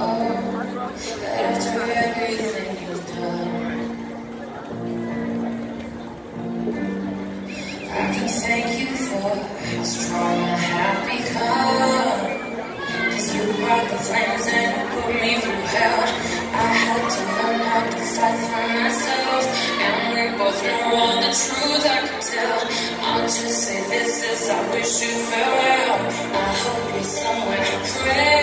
After everything you've done, I can thank you for how strong I have become. 'Cause you brought the flames and you put me through hell. I had to learn how to fight for myself, and we both know all the truth I could tell. I'll just say this as I wish you farewell. I hope you're somewhere praying.